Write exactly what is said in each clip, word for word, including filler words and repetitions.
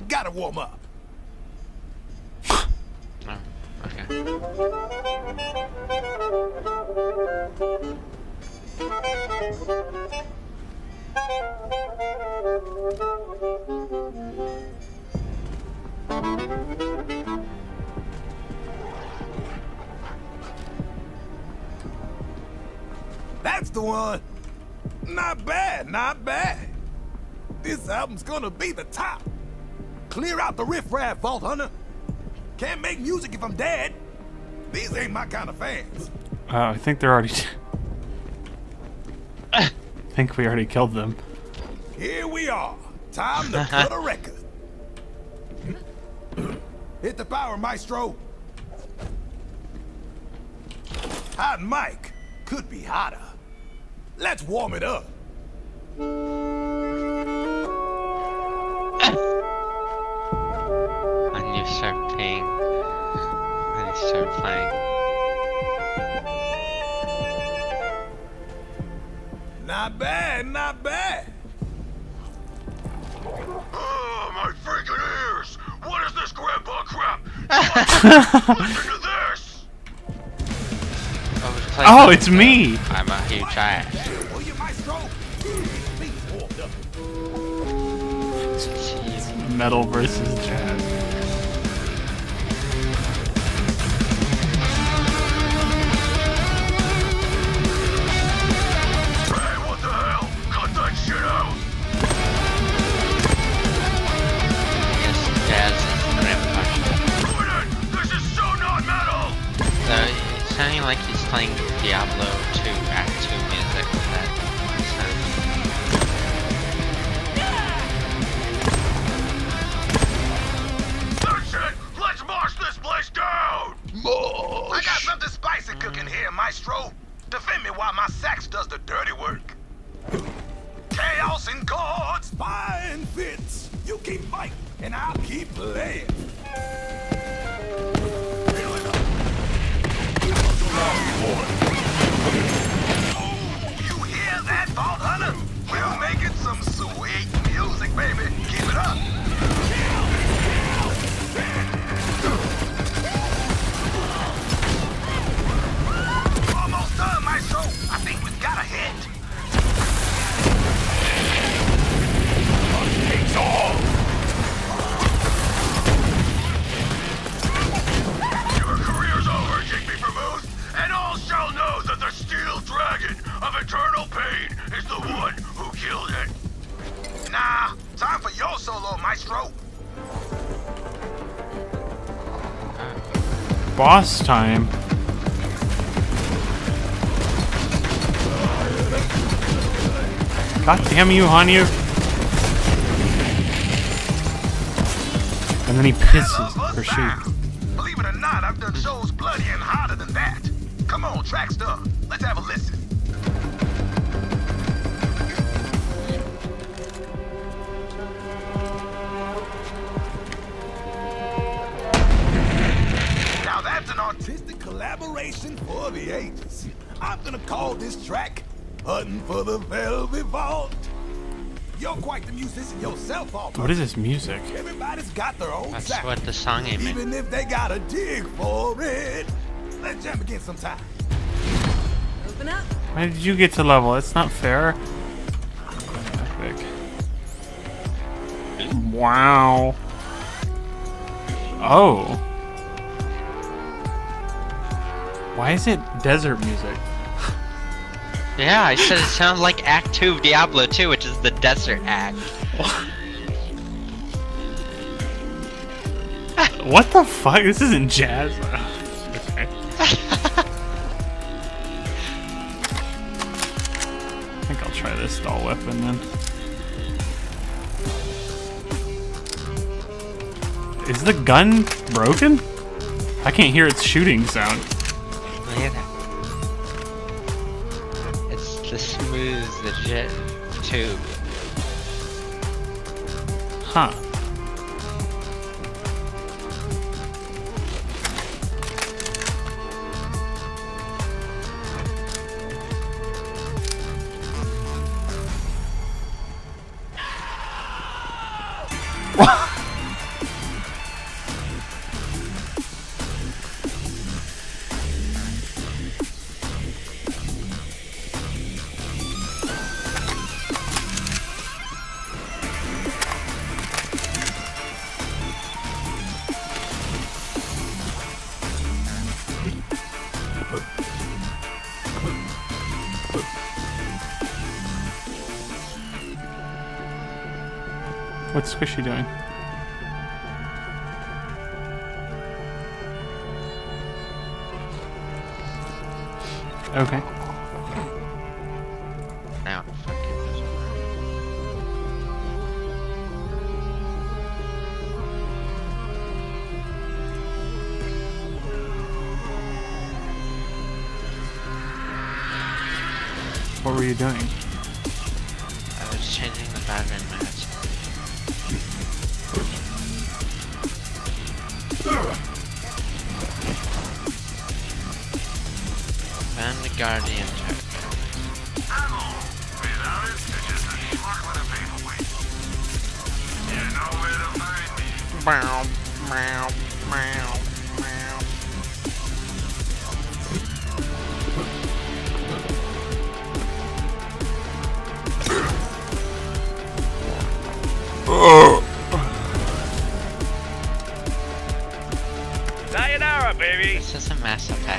gotta warm up. Oh, okay. That's the one. Not bad, not bad. This album's gonna be the top. Clear out the riffraff, Vault Hunter. Can't make music if I'm dead. These ain't my kind of fans. Uh, I think they're already... I think we already killed them. Here we are. Time to cut a record. Hit the power, maestro. Hot mic. Could be hotter. Let's warm it up. When you start playing, when you start playing. Not bad, not bad. Oh, my freaking ears! What is this grandpa crap? Listen to this! Oh, Oh, it's me! I'm a huge ass. Will you, maestro? Please warmed up. Metal versus jazz. Hey, what the hell? Cut that shit out! Yes, jazz is grandpa. Ruin it! This is so not metal! So it's sounding like he's playing Diablo two Act two music. That sounds. That's it! Let's march this place down! I got something spicy cooking here, maestro. Defend me while my sax does the dirty work. Chaos in chords, fine fits. You keep fighting, and I'll keep playing. You hear that, Vault Hunter? We're making some sweet music, baby. Keep it up. Almost done, maestro. I think we've got a hit. Takes all. Your career's over, Jigby Vermouth, and all shall know that the steel dragon of eternal pain is the one who killed it. Nah, time for your solo, maestro. Boss time. God damn you, Hanyu. And then he pisses or shoots. Believe it or not, I've done shows bloody and harder than that. Come on, Trackstar. Let's have a listen. Now that's an artistic collaboration for the ages. I'm gonna call this track Hunting for the Velvet Vault. You're quite the musician yourself, Vault. What is this music? Everybody's got their own That's sound. what the song is. Even if they gotta dig for it. Let's jam again sometime. Open up. Why did you get to level? It's not fair. Epic. Wow. Oh. Why is it desert music? Yeah, I said it sounds like Act two of Diablo two, which is the desert act. What the fuck? This isn't jazz. Okay. I think I'll try this doll weapon then. Is the gun broken? I can't hear its shooting sound. Look at that. It's the smooth, legit tube. Huh. What's Squishy doing? Okay. Now, fuck it. What were you doing? I was changing the battery in my headset. Found the Guardian check. Ammo! Without it, it's just a truckload of paperweight. You know where to find me. Meow, meow, meow, meow. Sayonara, baby! This is a Mass Effect.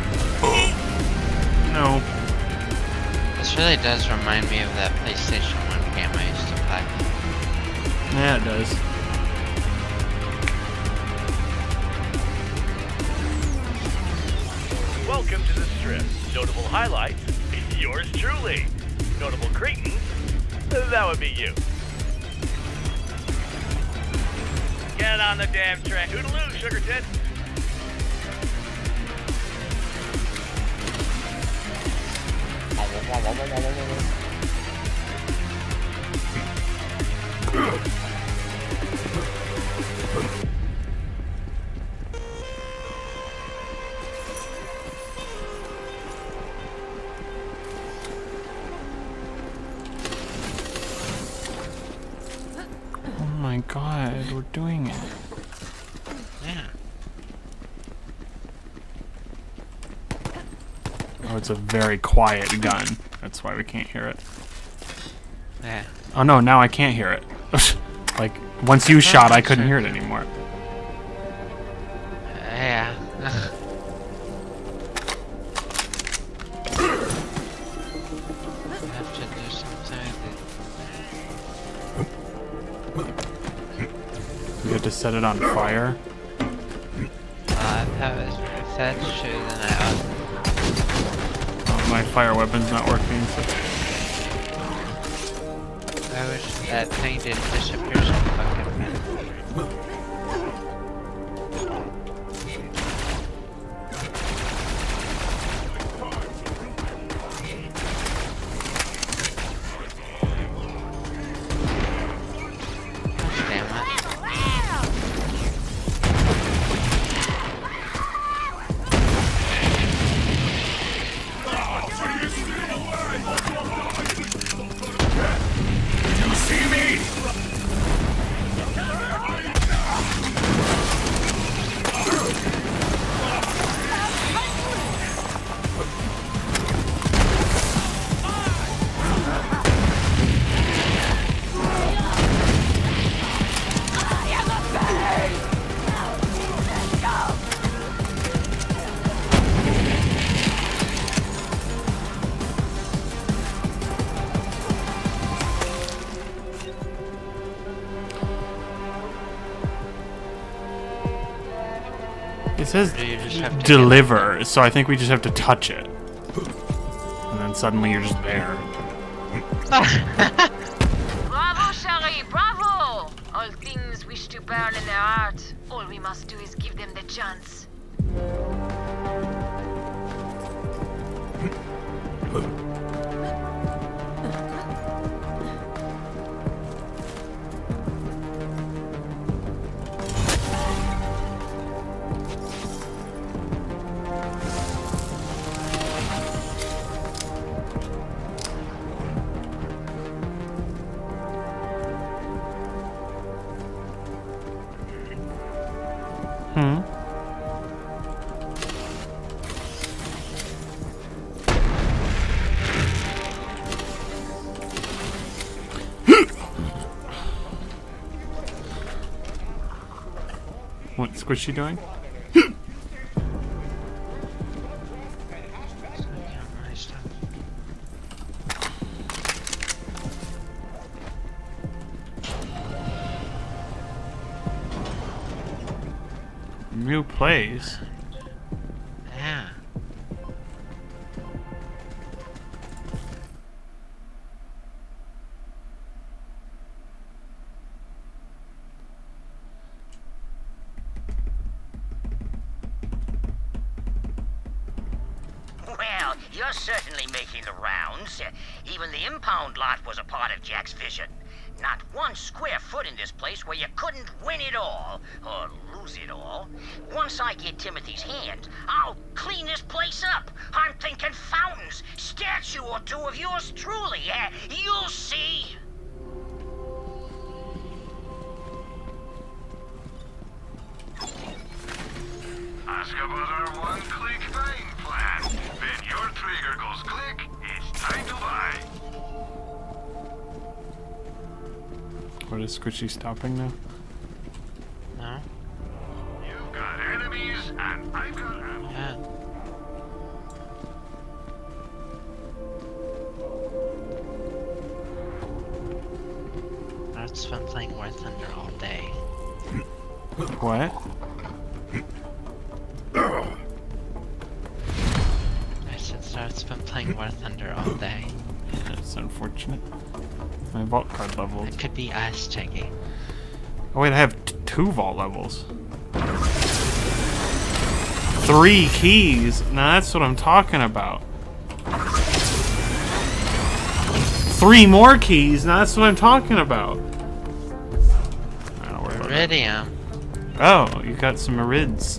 No. This really does remind me of that PlayStation one game I used to play. Yeah, it does. Welcome to the strip. Notable highlights, yours truly. Notable cretins, that would be you. Get on the damn train. Toodaloo, sugar tit. Oh my god, we're doing it. Yeah. Oh, it's a very quiet gun. That's why we can't hear it. Yeah. Oh no, now I can't hear it. Like, once you shot, I couldn't hear it anymore. Yeah. I have to do something. You had to set it on fire. Uh, that was, if that's true, then I ought. Oh, my fire weapon's not working. So. I wish that thing didn't disappear so fucking fast. Damn it. You see me? It says Do you just have to deliver, so I think we just have to touch it. And then suddenly you're just there. Bravo, Shari, bravo! All things wish to burn in their heart. All we must do is give them the chance. Hmm. What's Squishy doing? New place. Yeah. Well, you're certainly making the rounds. Uh, even the impound lot was a part of Jack's vision. Not one square foot in this place where you couldn't win it all, or lose it all. Once I get Timothy's hand, I'll clean this place up. I'm thinking fountains, statue or two of yours truly. Uh, you'll see. Ask about our one-click buying plan. When your trigger goes click, it's time to buy. What is Squishy stopping now? No? You've got enemies, and I've got ammo. Yeah. That's been playing War Thunder all day. What? I said Star's been playing War Thunder all day. That's unfortunate. My vault card level. It could be us, Jiggy. Oh wait, I have t two vault levels. Three keys. Now that's what I'm talking about. Three more keys. Now that's what I'm talking about. I don't worry about that. Iridium. Oh, you got some irids.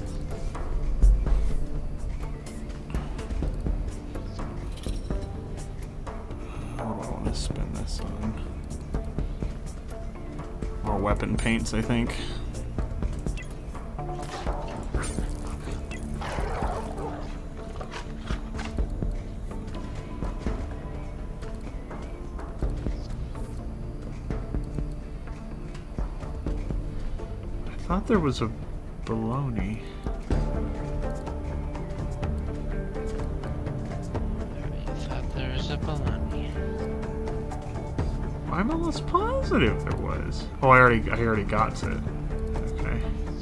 What do I want to spend this on? More weapon paints, I think. I thought there was a baloney. I thought there was a baloney. I'm almost positive there was. Oh, I already, I already got it. Okay.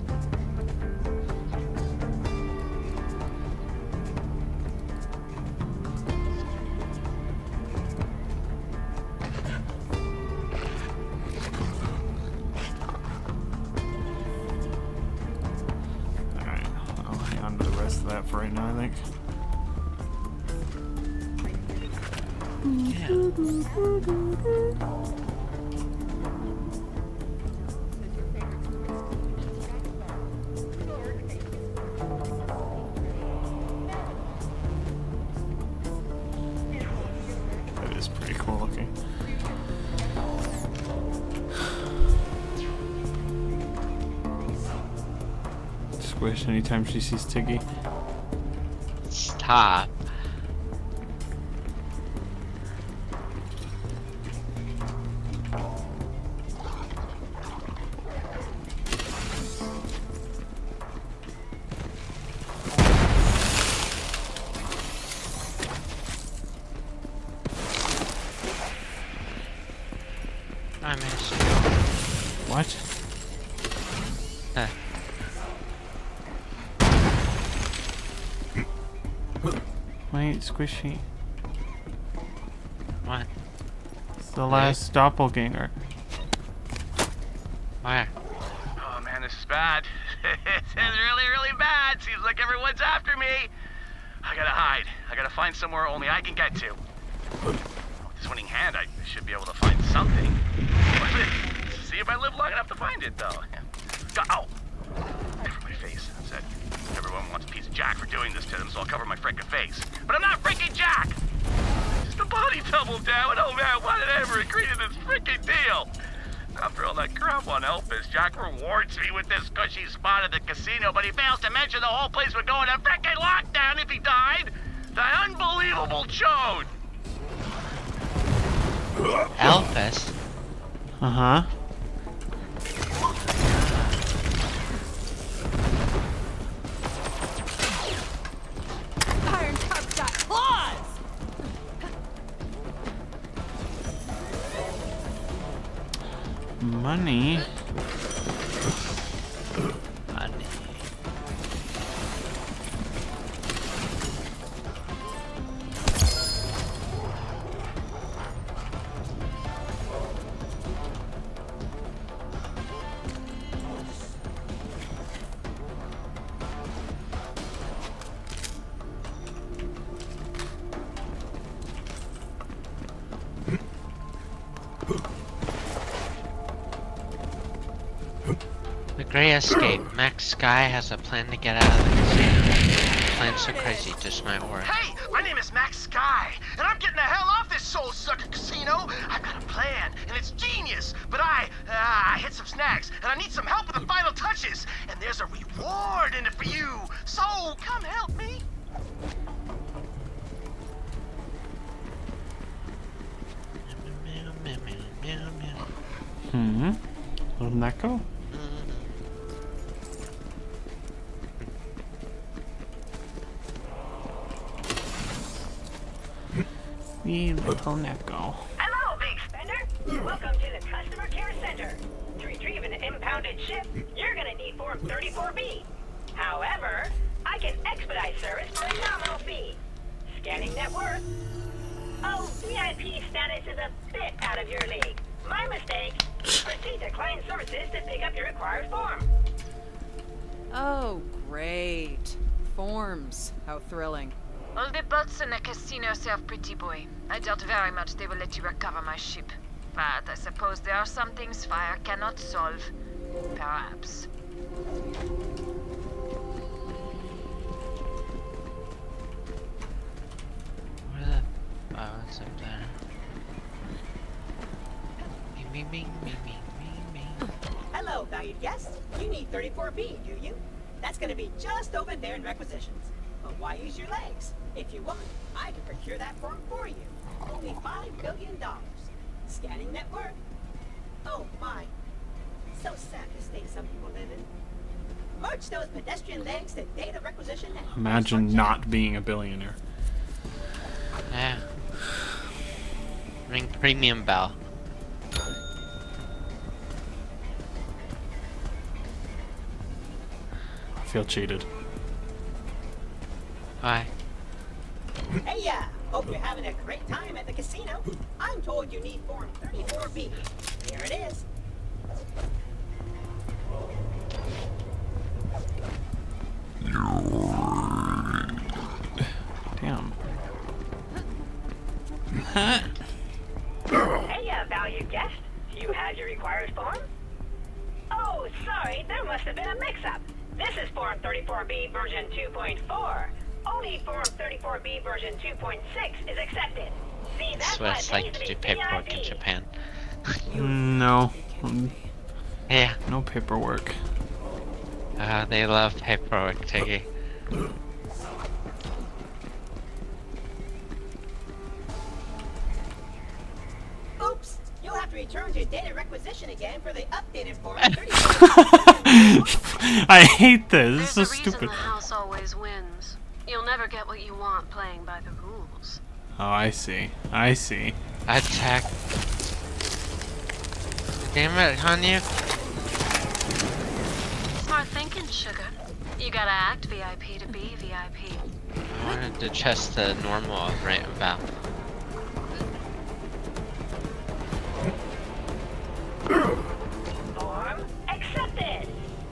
Alright, I'll hang on to the rest of that for right now, I think. That is pretty cool looking. Squish anytime she sees Tiggy. Stop. I missed you. What? Huh. Wait, Squishy. What? It's the last doppelganger. Where? Oh man, this is bad. It's really, really bad. Seems like everyone's after me. I gotta hide. I gotta find somewhere only I can get to. With this winning hand, I should be able to find something. See if I live long enough to find it, though. Ow! Cover my face. I said everyone wants a piece of Jack for doing this to them, so I'll cover my frickin' face. But I'm not frickin' Jack! Just a body double, damn it! Oh man, why did I ever agree to this frickin' deal? After all that crap on Elpis, Jack rewards me with this cushy spot at the casino, but he fails to mention the whole place would go into frickin' lockdown if he died! The unbelievable chode! Elpis? Uh-huh. Iron Top's got claws! Money. Money. Great escape. Max Sky has a plan to get out of the casino. Plan so crazy, just might work. Hey, my name is Max Sky, and I'm getting the hell off this soul-sucker casino. I've got a plan, and it's genius. But I, uh, I hit some snags, and I need some help with the final touches. And there's a reward in it for you. So come help me. Hmm. Letting that go. We little Neko. Hello, big spender. Welcome to the customer care center. To retrieve an impounded ship, you're gonna need Form thirty-four B. However, I can expedite service for a nominal fee. Scanning net worth. Oh, V I P status is a bit out of your league. My mistake. Proceed to client services to pick up your required form. Oh, great. Forms. How thrilling. All the boats in the casino serve pretty boy. I doubt very much they will let you recover my ship. But I suppose there are some things fire cannot solve. Perhaps. Where the... Oh, it's up there. Bing, bing, bing, bing, bing, bing. Hello, valued guest. You need thirty-four B, do you? That's gonna be just over there in requisitions. But why use your legs? If you want, I can procure that form for you. Only five billion dollars. Scanning net worth. Oh my. So sad the state some people live in. March those pedestrian legs to data requisition and Imagine not being a billionaire. Yeah. Ring premium bell. I feel cheated. Why? Hey, yeah. Hope you're having a great time at the casino. I'm told you need Form thirty-four B. Here it is. Damn. Hey, uh, valued guest. You have your required form? Oh, sorry. There must have been a mix-up. This is Form thirty-four B version two point four. Only Form thirty-four B version two point six is accepted. See, that's That's what it's like to do paperwork in Japan. No. Yeah. No paperwork. Uh, they love paperwork, Tiggy. Oops. You'll have to return to data requisition again for the updated Form I hate this. This is so There's a reason stupid. the house always wins. You'll never get what you want playing by the rules. Oh, I see. I see. Attack. Damn it, Hanya. Smart thinking, sugar. You gotta act V I P to be V I P. I wanted to chest the normal I was right about. Form accepted.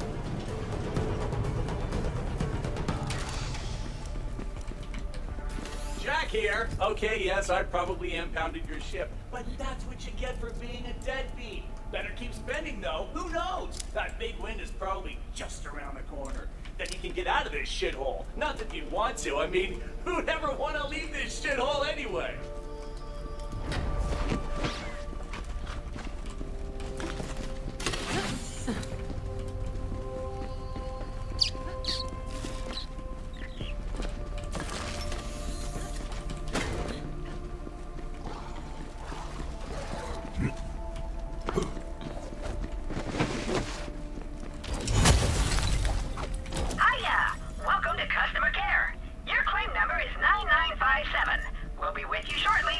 Jack here. Okay, yes, I probably impounded your ship, but that's what you get for being a deadbeat. Better keep spending, though. Who knows? That big win is probably just around the corner. Then you can get out of this shithole. Not that you want to. I mean, who'd ever want to leave this shithole anyway? Hiya! Welcome to customer care. Your claim number is nine nine five seven. We'll be with you shortly.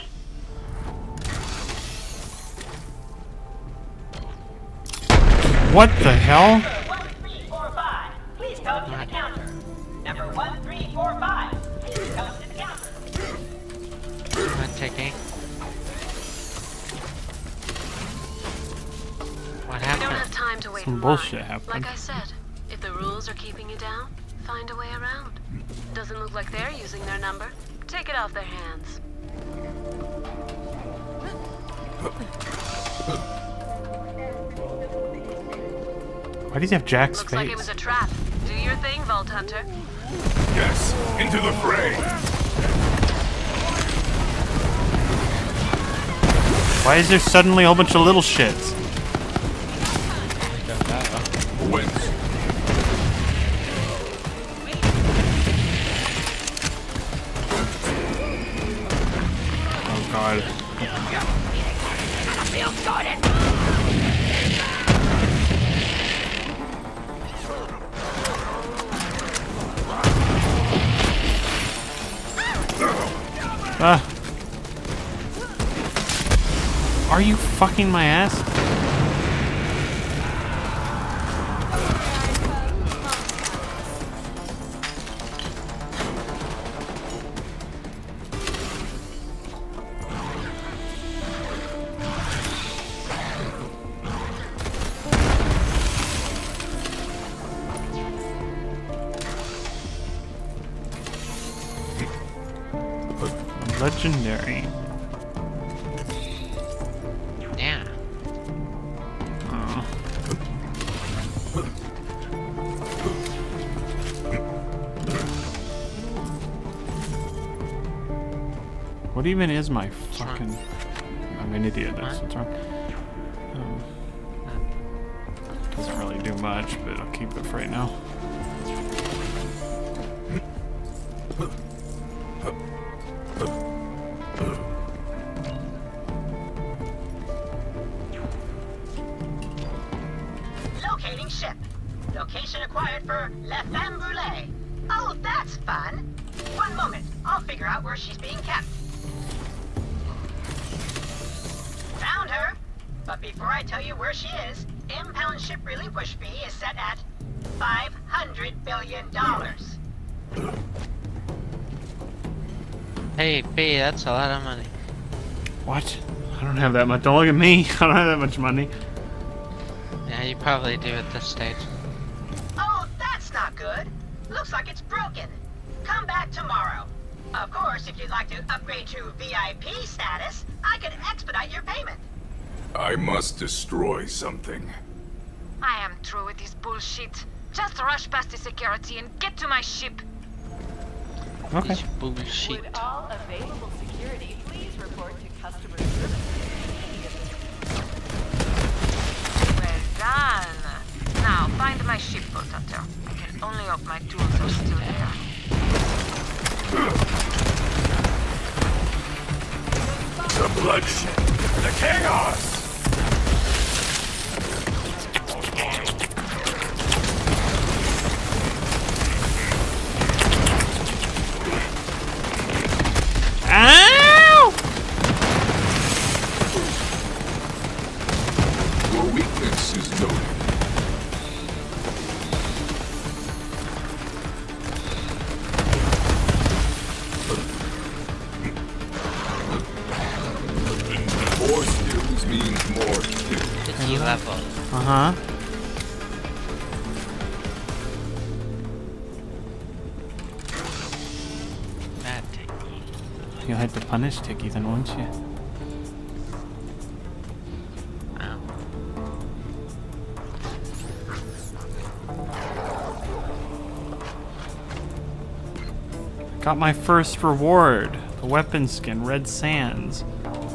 What the hell? one three four five. Please come to the counter. Number one three four five. Please come to the counter. Come on, Tiggy. What We don't have happened? time to wait Some in bullshit line. happened. Like I said, if the rules are keeping you down, find a way around. Doesn't look like they're using their number. Take it off their hands. Why does he have Jack's Looks face? like it was a trap. Do your thing, Vault Hunter. Yes, into the fray. Why is there suddenly a whole bunch of little shits? Whence? Oh god. Ah. Are you fucking my ass? Legendary. Yeah. Oh. What even is my fucking... I'm an idiot, that's what's wrong. Um, doesn't really do much, but I'll keep it for right now. Locating ship. Location acquired for La Femme Brûlée. Oh, that's fun. One moment. I'll figure out where she's being kept. Found her. But before I tell you where she is, impound ship relinquish fee is set at five hundred billion dollars. Hey, B, that's a lot of money. What? I don't have that much. Don't look at me. I don't have that much money. Yeah, you probably do at this stage. Oh, that's not good. Looks like it's broken. Come back tomorrow. Of course, if you'd like to upgrade to V I P status, I can expedite your payment. I must destroy something. I am through with this bullshit. Just rush past the security and get to my ship. Okay. This bullshit. Would all available security please report to customer service immediately? Well done. Now, find my ship, Vault Hunter. I can only hope my tools are still there. The bloodshed. The chaos. Ow! Your weakness is noted. More skills means more kills. It's new level. Uh-huh. Bad technique. You'll have to punish Tiki then, won't you? Wow. Got my first reward. The weapon skin, Red Sands.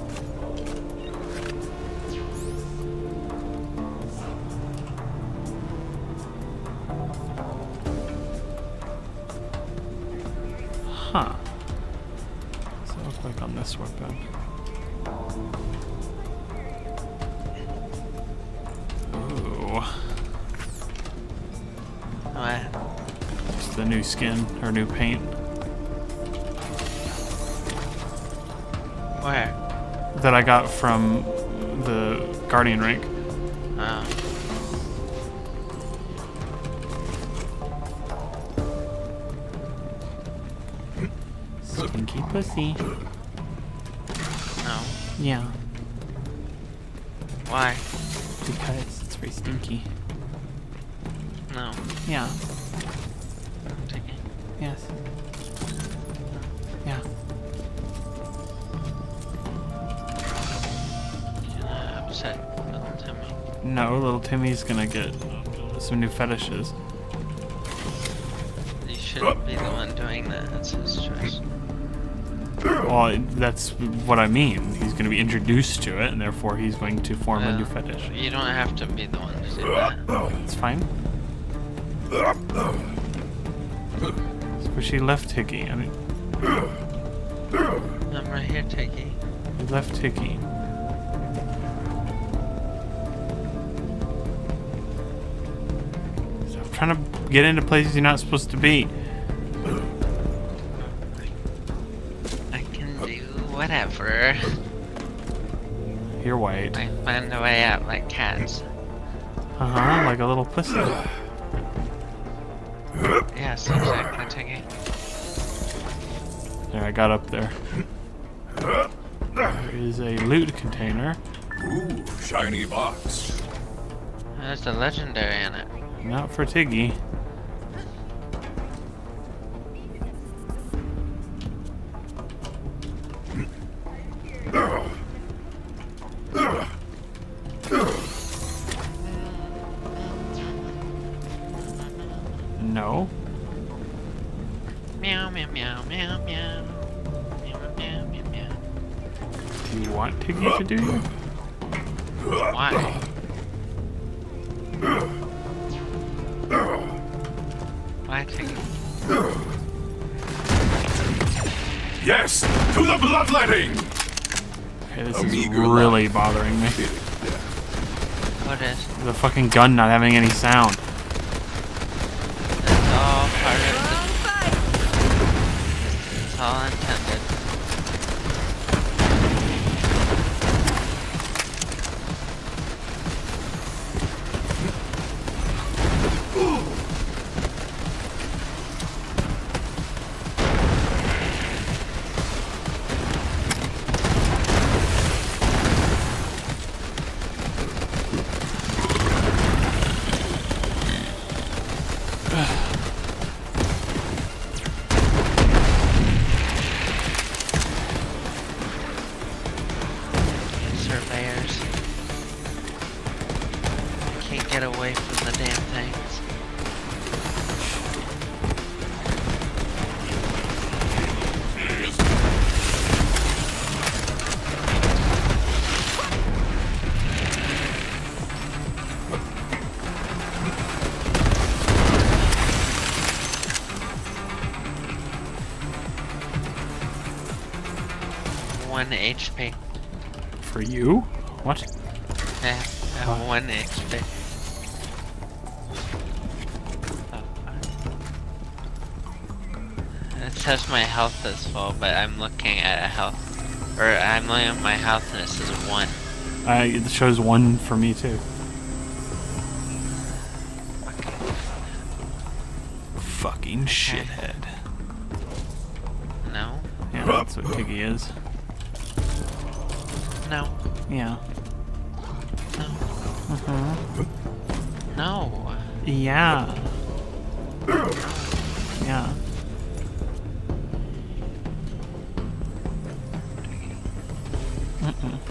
Huh. What's it look like on this weapon? Ooh. What? Just the new skin, or new paint. Where? That I got from the Guardian rank. Oh. Stinky pussy. No. Yeah, Why? because it's very stinky. No. Yeah, Take it. yes. Yeah. You're gonna upset little Timmy. No, little Timmy's gonna get some new fetishes. You shouldn't be the one doing that. It's his choice. Well, that's what I mean. He's going to be introduced to it, and therefore he's going to form Well, a new fetish. You don't have to be the one to do that. It's fine. Squishy left Tiggy. I mean, I'm right here, Tiggy. he left Tiggy. Stop trying to get into places you're not supposed to be. I can do whatever. You're white. I find a way out like cats. Uh-huh, like a little pussy. Yes, exactly, Tiggy. There, I got up there. There is a loot container. Ooh, shiny box. There's a legendary in it. Not for Tiggy. No. Meow, meow, meow, meow, meow. Meow, meow, meow, meow. Do you want Tiggy to do you? Why? Why, Tiggy? Yes, to the bloodletting. Okay, this A is meager really life. bothering me. What is? The fucking gun not having any sound. It's all part of it. It's all intended. Surveyors. Can't get away from the damn things. One H P. For you? What? Yeah, I have one H P. It says my health is full, but I'm looking at a health, or I'm looking at my health and it says one. I, it shows one for me too. Fucking shithead. No. Yeah, that's what Tiggy is. No. Yeah. No. Uh-huh. No. Yeah. Yeah. Mm-mm.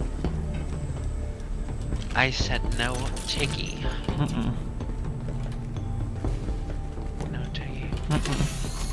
I said no, Tiggy. Mm-mm. No, Tiggy. Mm-mm.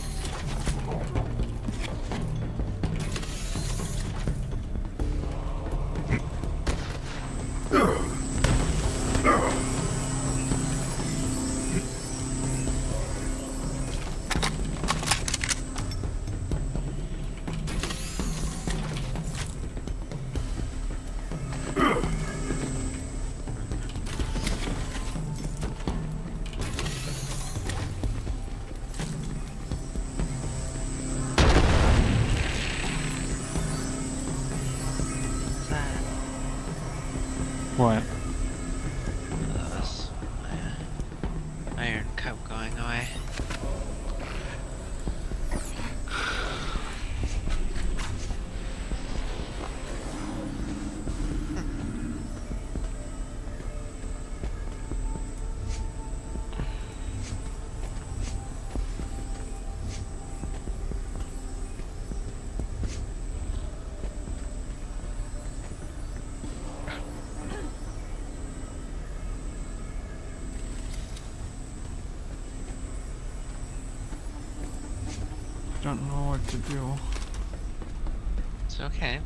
What? That was my iron cup going away. don't know what to do. It's okay.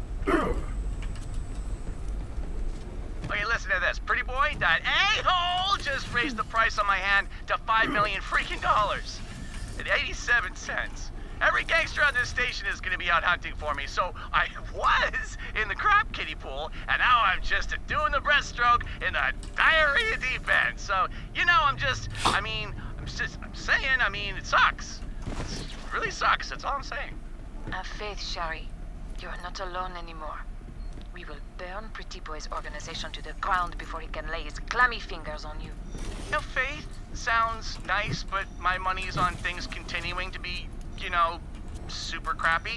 Okay, listen to this. Pretty boy, that a-hole just raised the price on my hand to five million freaking dollars and eighty-seven cents. Every gangster on this station is gonna be out hunting for me, so I was in the crap kiddie pool, and now I'm just doing the breaststroke in the diarrhea deep end. So, you know, I'm just, I mean, I'm just, I'm saying, I mean, it sucks. It really sucks, that's all I'm saying. Have faith, Shari. You are not alone anymore. We will burn Pretty Boy's organization to the ground before he can lay his clammy fingers on you. You know, faith sounds nice, but my money's on things continuing to be, you know, super crappy.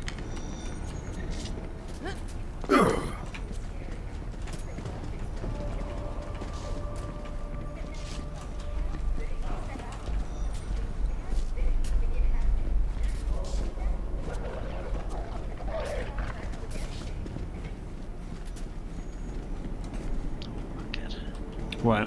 What?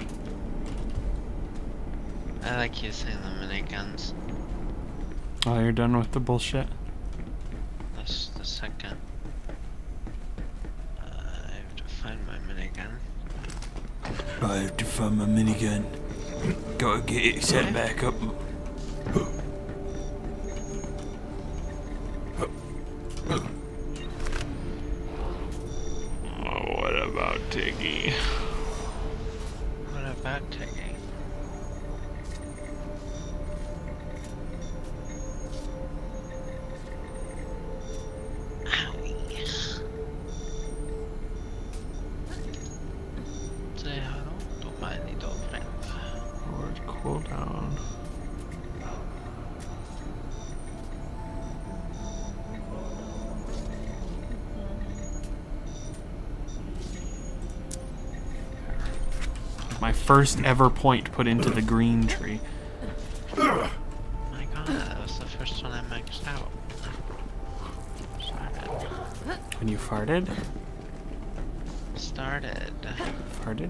I like using the miniguns. Oh, you're done with the bullshit? That's the second. Uh, I have to find my minigun. I have to find my minigun. Gotta get it set back up. Oh, what about Tiggy? What about Tiggy? Cooldown. My first ever point put into the green tree. My god, that was the first one I maxed out. Started. When you farted? Started. Farted?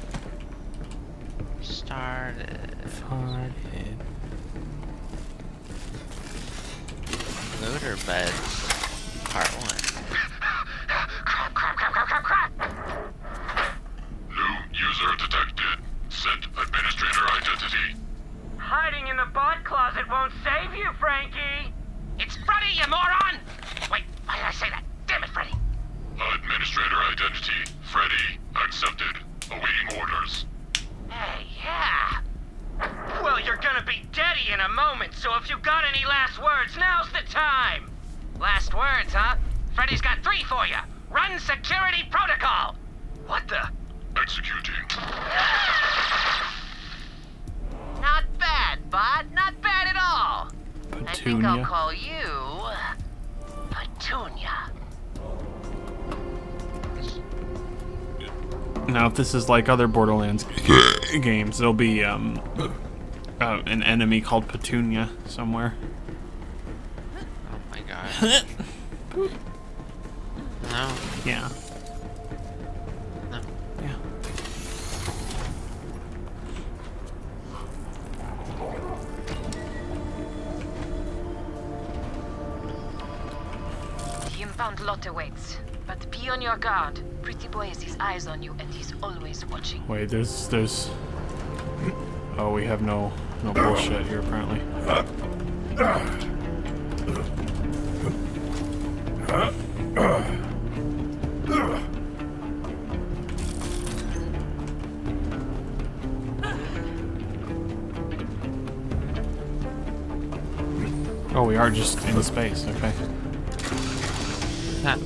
Started. Farted. Looter beds. Part one. Crap, crap, crap, crap, crap, crap! New user detected. Set administrator identity. Hiding in the bot closet won't save you, Frankie! It's Freddy, you moron! Wait, why did I say that? Damn it, Freddy! Administrator identity. Freddy. Accepted. Awaiting orders. Hey, yeah! Well, you're gonna be deady in a moment, so if you got any last words, now's the time! Last words, huh? Freddy's got three for you. Run security protocol! What the? Executing. Not bad, bud. Not bad at all. Petunia. I think I'll call you... Petunia. Now, if this is like other Borderlands games, there'll be um, uh, an enemy called Petunia somewhere. Oh my god. No. Yeah. No. Yeah. The impound lot awaits, but be on your guard. Pretty Boy has his eyes on you, and he's always watching. Wait, there's, there's... Oh, we have no, no bullshit here, apparently. Oh, we are just in space, okay. Huh.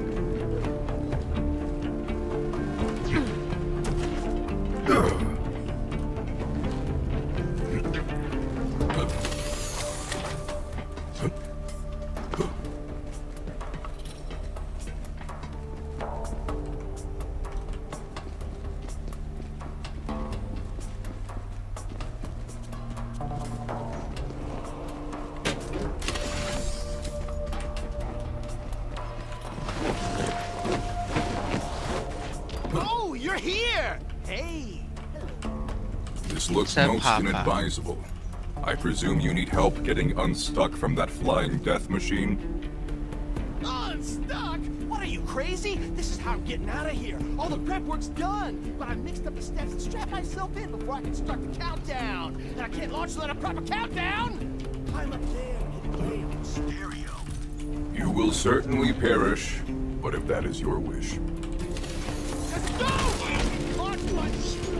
Oh, you're here! Hey! This looks Except most Papa. inadvisable. I presume you need help getting unstuck from that flying death machine? Unstuck? What are you, crazy? This is how I'm getting out of here. All the prep work's done, but I mixed up the steps and strapped myself in before I can start the countdown. And I can't launch without a proper countdown! Climb up there and hit play on stereo. You will certainly perish, but if that is your wish. Let's go! Launch button!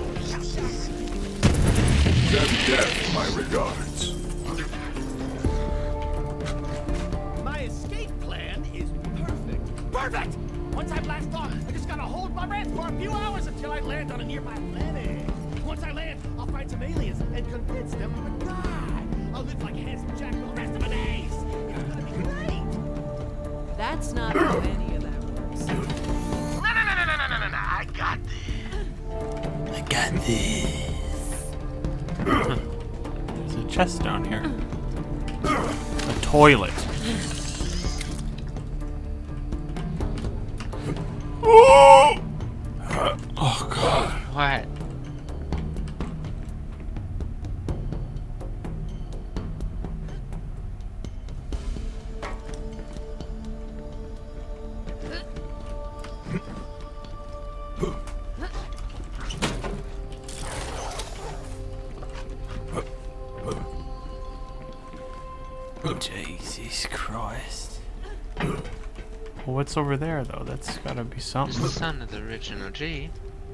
Send Death my regards. My escape plan is perfect. Perfect! Once I blast off, I just gotta hold my breath for a few hours until I land on a nearby planet. Once I land, I'll find some aliens and convince them to die. I'll live like Handsome Jack for the rest of the days. It's gonna be great. That's not how any of that works. No, no, no, no, no, no, no, no, no. I got this. I got this. There's a chest down here. A toilet. Oh, oh God. What? Jesus Christ. Well, what's over there, though? That's gotta be something. It's the son of the original G.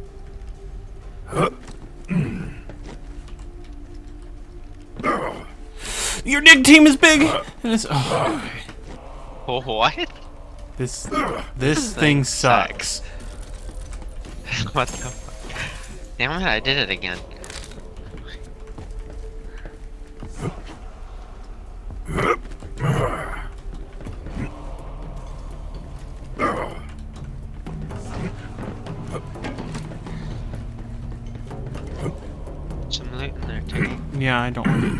Your dig team is big! And it's, oh, Oh, what? this, this thing sucks. What the fuck? Damn it, I did it again. Some loot in there too. Yeah, I don't want it.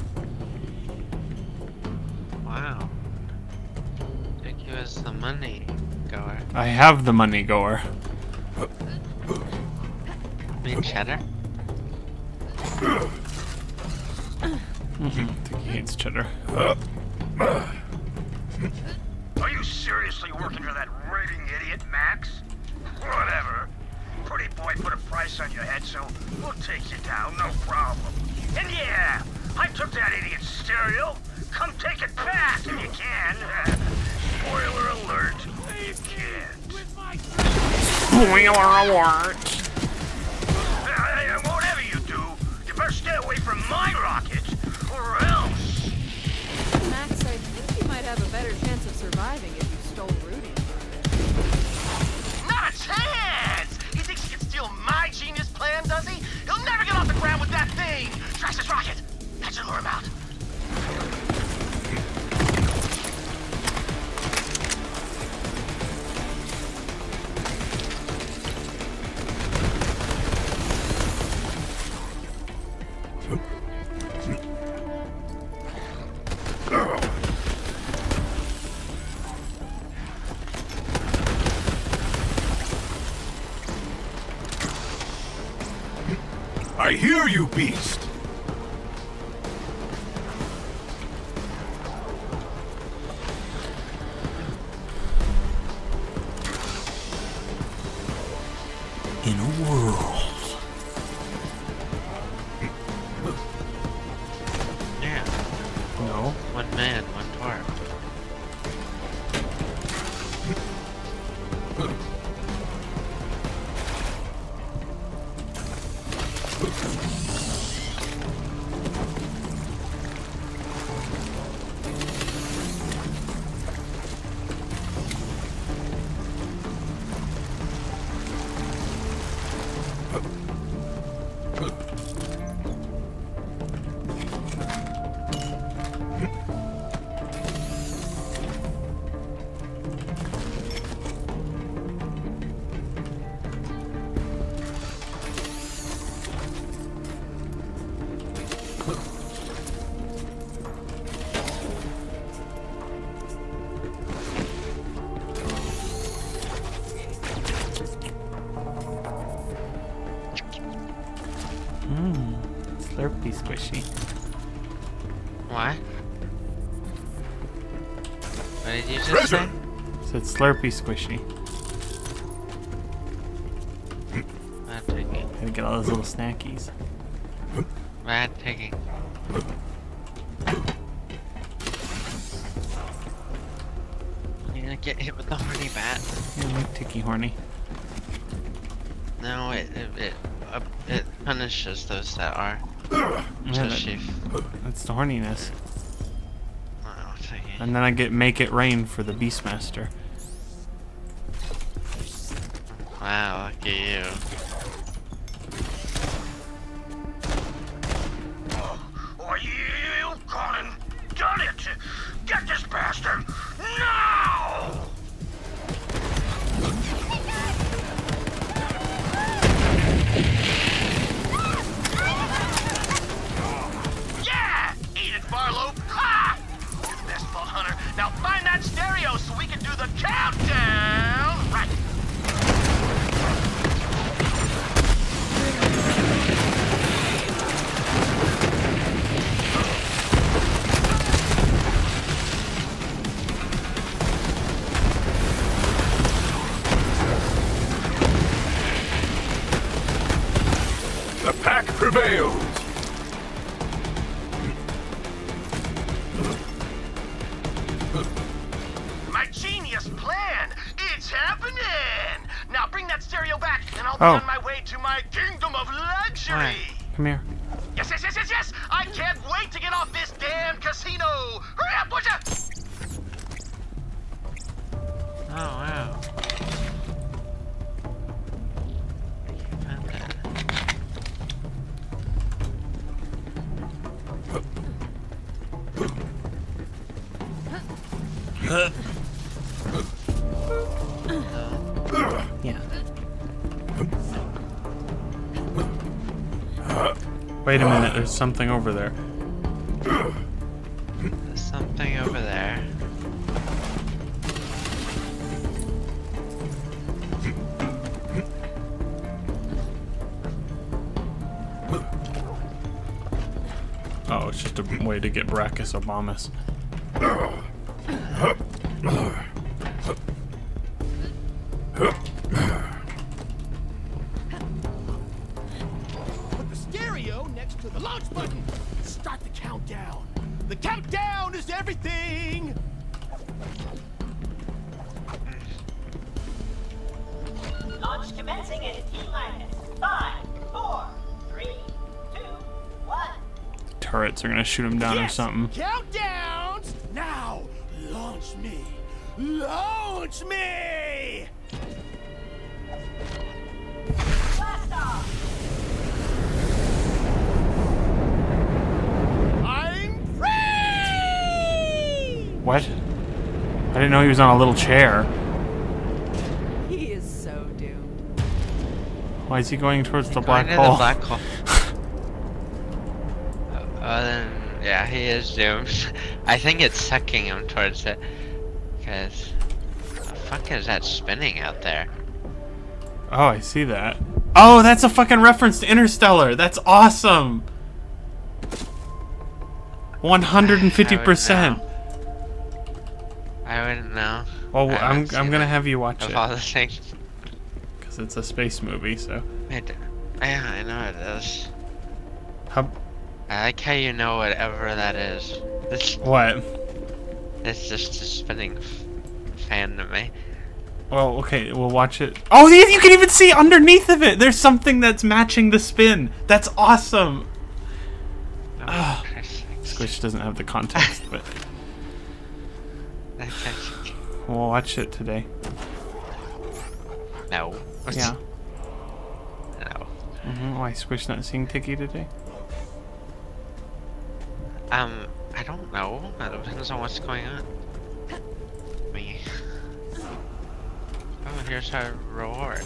Wow. Take you as the money goer. I have the money goer. I mean cheddar? Mm-hmm. I think he hates cheddar. Are you seriously working for that raving idiot, Max? Whatever. Pretty boy put a price on your head, so we'll take you down, no problem. And yeah, I took that idiot's stereo. Come take it back if you can. Uh, spoiler alert, you can't. Spoiler alert! Uh, whatever you do, you better stay away from my rocket, or else. Max, I think you might have a better chance of surviving if you stole Rudy's rocket. Not a chance! He thinks he can steal my genius plan, does he? He'll never get off the ground with that thing! Trash his rocket! That should lure him out. I hear you, beast! In a world. Yeah. No. One man, one dwarf. Mmm, slurpy squishy. What? What did you just say? Said Slurpee Squishy. Bad taking. Gotta get all those little snackies. Bad taking. You're gonna get hit with the horny bat. Yeah, like Ticky Horny. No, it it it, uh, it punishes those that are. Yeah, Just that, you. that's the horniness. Oh, taking. And then I get Make It Rain for the Beastmaster. Wow, look at you. Are you gone and done it? Get this bastard now! Yeah! Eat it, Barlow! Ha! You're the best vault hunter. Now find that stereo so we can do the countdown! Right. The pack prevails. My genius plan! It's happening! Now bring that stereo back, and I'll be Oh. on my way to my kingdom of luxury! Come here. Yes, yes, yes, yes, yes! I can't wait to get off this damn casino! Hurry up, would ya? Oh wow. Found that. Yeah. Wait a minute, there's something over there. There's something over there. Oh, it's just a way to get Brachus Obamas. Put the stereo next to the launch button. Start the countdown. The countdown is everything. Launch commencing in T-minus five, four, three, two, one. Turrets are gonna shoot him down Yes, or something. Countdowns. Now, launch me. Launch me. Blast off. I'm free. What? I didn't know he was on a little chair. He is so doomed. Why is he going towards the Going black to hole? the black hole. Oh, then yeah, he is doomed. I think it's sucking him towards it. Cause the fuck is that spinning out there? Oh, I see that. Oh, that's a fucking reference to Interstellar. That's awesome. one hundred fifty percent. I wouldn't know. Well, I I'm haven't I'm seen gonna it have you watch of it all the things. because it's a space movie. So. I d- yeah, I know it is. How? I like how you know whatever that is. This, What? it's just a spinning f- fan to me. Well, okay, we'll watch it. Oh, you you can even see underneath of it. There's something that's matching the spin. That's awesome. Oh, Ah. Christ's sakes. Squish doesn't have the context, but Okay. we'll watch it today. No. Yeah. No. Mm-hmm. Why Squish not seeing Tiki today? Um, I don't know. That depends on what's going on. Me. Oh, here's our reward.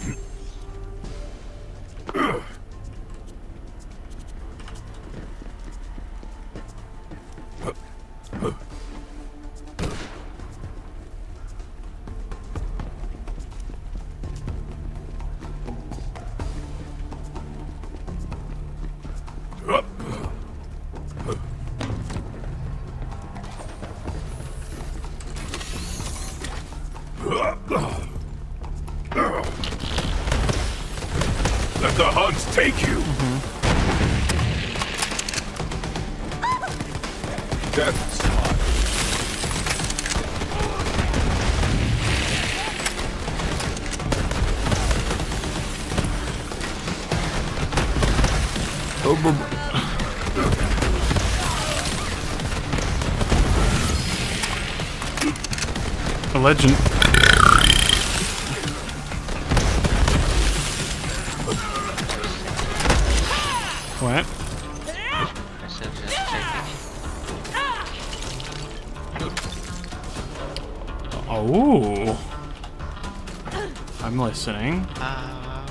Let the hunt take you. Mm-hmm. Death smile. A legend. What? I said just checking. Oh. I'm listening. Uh,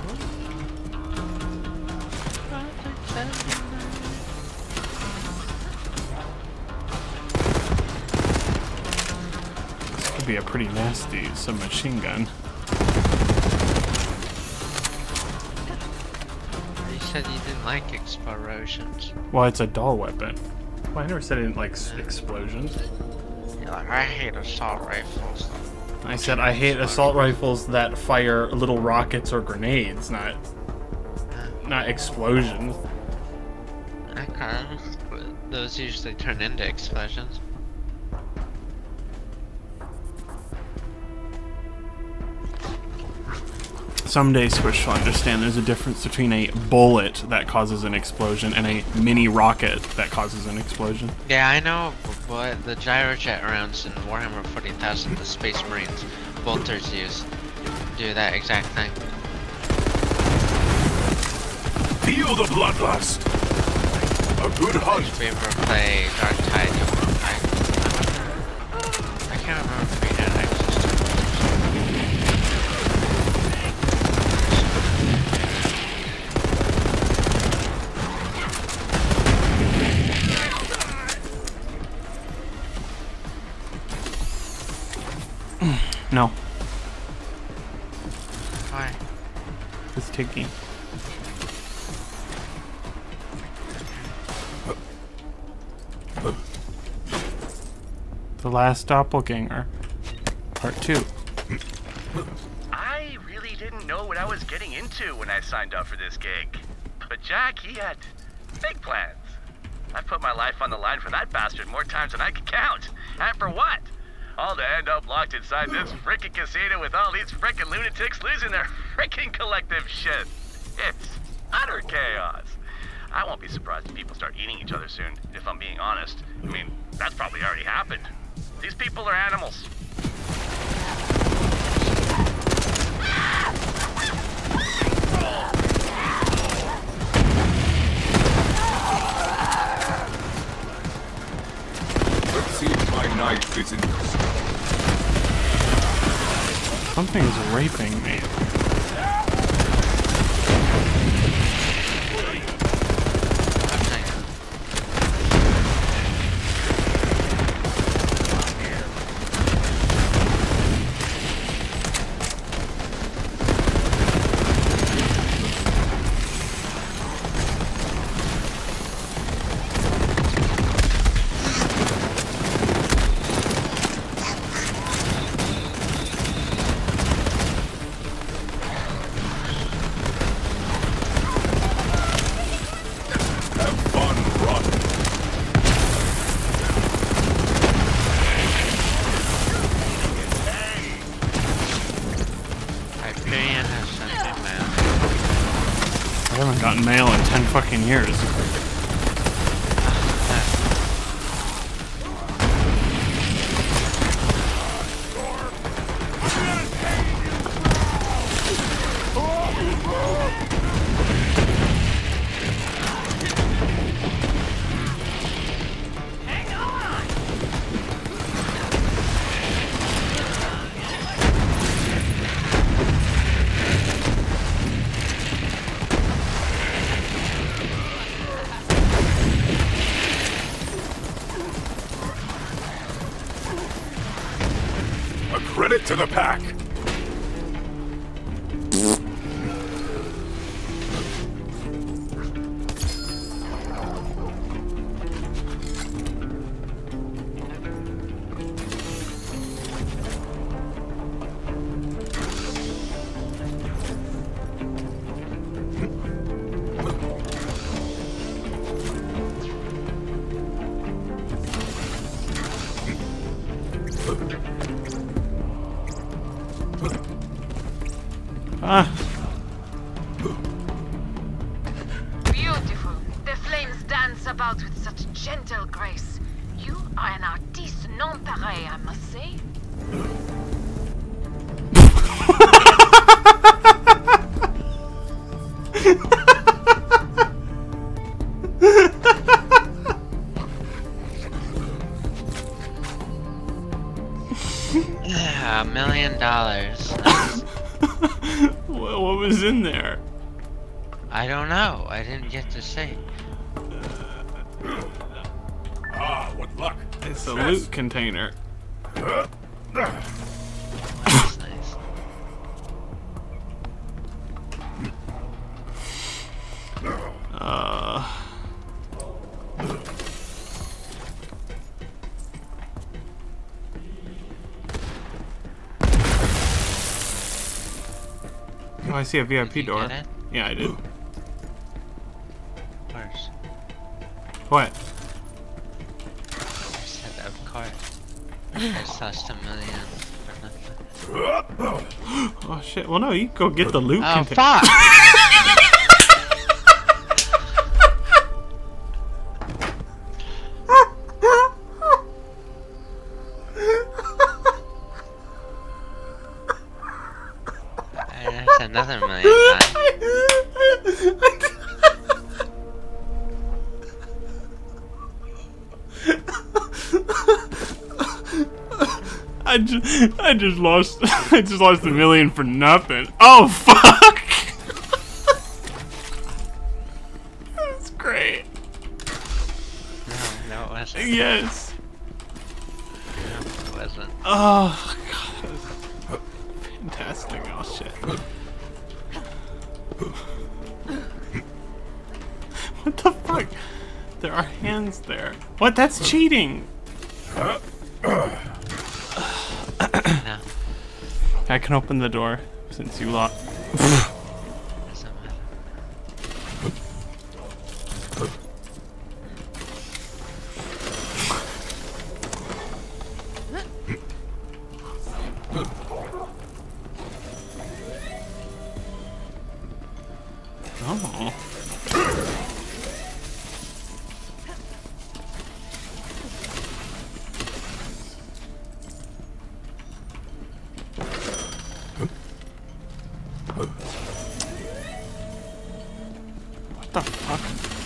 This could be a pretty nasty submachine gun. You said you didn't like explosions. Well, it's a dull weapon. Well, I never said I didn't like s- explosions. You're like, I hate assault rifles. I said I hate assault rifles that fire little rockets or grenades, not not explosions. Okay. Those usually turn into explosions. Someday Squish will understand there's a difference between a bullet that causes an explosion and a mini rocket that causes an explosion. Yeah, I know, but the gyrojet rounds in Warhammer forty thousand, the Space Marines, bolters use, do that exact thing. Feel the bloodlust. A good hunt. If we ever play Dark Tide, you'll I, I can't remember if we had access No. Why? It's Tiggy. The Last Doppelganger. Part two. I really didn't know what I was getting into when I signed up for this gig. But Jack, he had big plans. I've put my life on the line for that bastard more times than I can count. And for what? All to end up locked inside this frickin' casino with all these frickin' lunatics losing their frickin' collective shit. It's utter chaos. I won't be surprised if people start eating each other soon, if I'm being honest. I mean, that's probably already happened. These people are animals. Let's see if my knife isn't. Something is raping me. I haven't gotten mail in ten fucking years. Credit to the pack. about with such gentle grace. You are an artiste non pareil, I must say. Yeah, a million dollars. What what was in there? I don't know. I didn't get to see. Ah, what luck. It's a loot container. That's nice. Uh. Oh, I see a V I P Did you door. get it? Yeah, I did. Of course. What? I said of course. I just lost a million for nothing. Oh shit. Well, no, you can go get the loot Oh, container. fuck! That's another million times. I just, I just lost, I just lost a million for nothing. Oh fuck! That's great. No, no, it wasn't. Yes. No, it wasn't. Oh god, that was fantastic. Oh shit. What the fuck? There are hands there. What? That's cheating. No. I can open the door since you locked. Doesn't matter. Oh. What the fuck?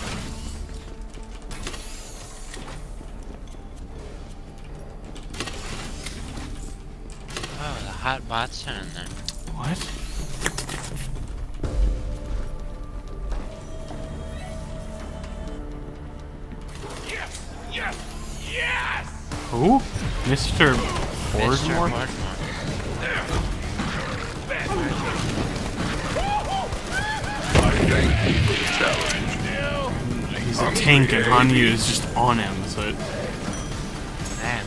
Oh, the hot bots are in there. What? Yes! Yes! Yes! Who? Mister Mister Fordmore? Fordmore. He's a tank and Hanyu is just on him, so it... Man.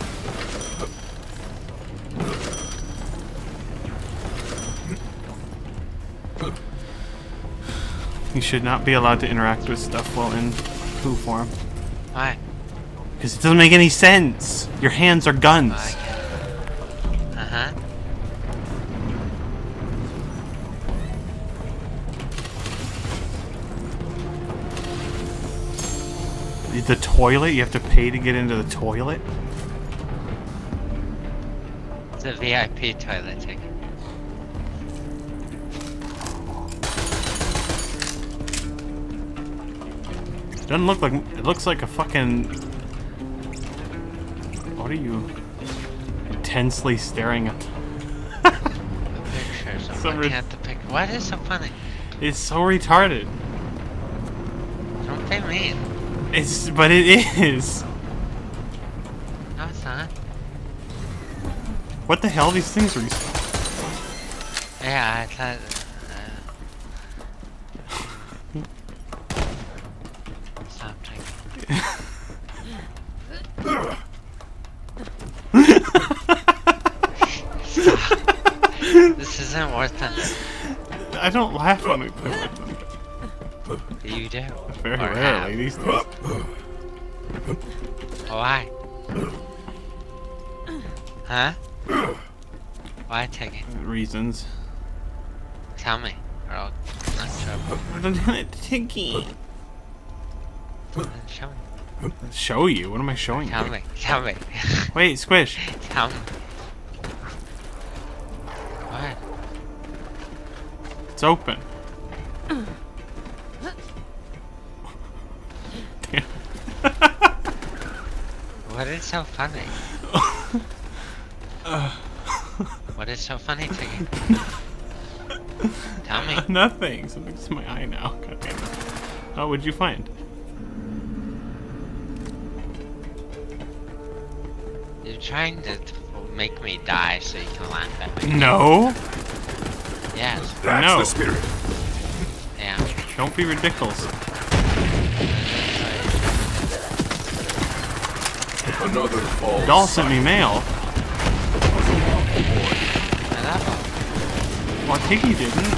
You should not be allowed to interact with stuff while in poo form. Why? Because it doesn't make any sense. Your hands are guns. Oh, I get it. Uh-huh. The toilet? You have to pay to get into the toilet? It's a V I P toilet ticket. It doesn't look like... It looks like a fucking... What are you... intensely staring at? Pictures of So I re- can't depict. What is so funny? It's so retarded. Don't be mean. It's... But it is. No, it's not. What the hell? These things are... Yeah, I thought. Uh, stop taking. Stop. This isn't worth it. I don't laugh when we play with them. You do. Very Or rarely have. these days. Why? Huh? Why taking? Reasons. Tell me, or I'll not show. I don't have it ticky. Then show me. Show you? What am I showing Tell you? me. Tell me. Wait, Squish. Tell me. What? It's open. Damn. What is so funny? uh. What is so funny to you? Tell me. Nothing. Something's in my eye now. God damn it. Oh, what'd you find? You're trying to make me die so you can laugh at me. No. Yes. That's no. the spirit. Yeah. Don't be ridiculous. Another false. Doll sent me mail. Well, Tiggy didn't.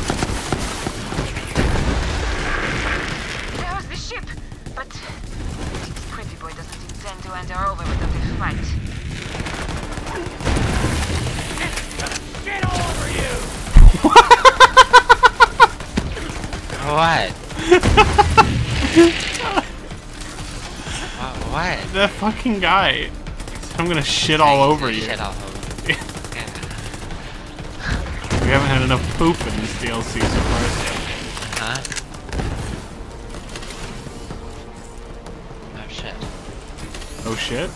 There's the ship, but Pretty Boy doesn't intend to enter over without a fight. Get over you! What? uh, what? That fucking guy. I'm gonna shit all over you. Shit all over. We haven't had enough poop in this D L C so far. Huh? Oh shit. Oh shit?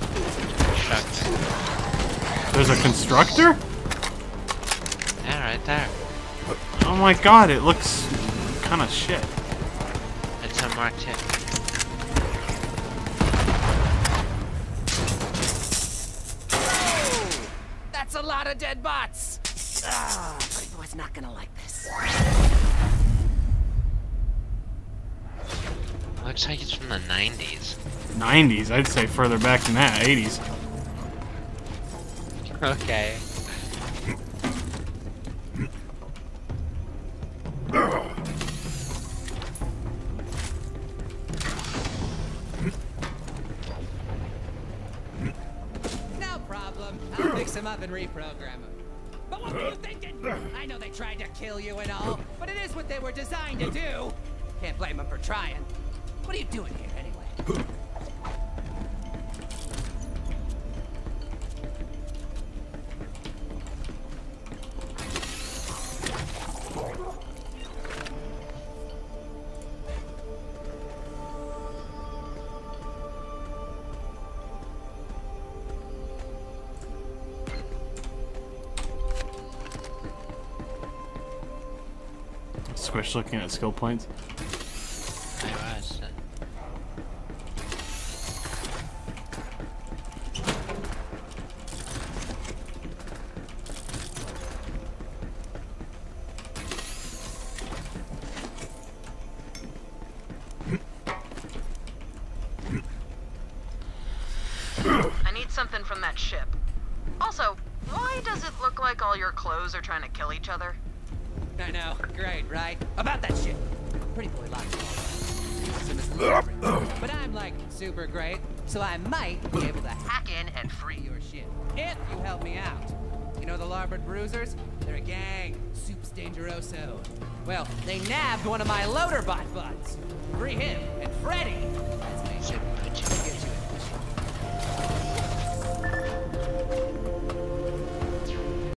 Constructor. There's a constructor? Yeah, right there. Oh my god, it looks kinda shit. It's a Mark two. That's a lot of dead bots! Ah, Pretty Boy's not gonna like this. Looks like it's from the nineties. nineties? I'd say further back than that. eighties. Okay. No problem. I'll fix him up and reprogram him. But what were you thinking? I know they tried to kill you and all, but it is what they were designed to do. Can't blame them for trying. What are you doing here, anyway? Squish looking at skill points. I was. I need something from that ship. Also, why does it look like all your clothes are trying to kill each other? I know, great, right? About that shit. Pretty Boy locked all that. But I'm like super great, so I might be able to hack in and free your ship if you help me out. You know the Larboard Bruisers? They're a gang, Supes Dangeroso. Well, they nabbed one of my loader bot butts. Free him and Freddy. That's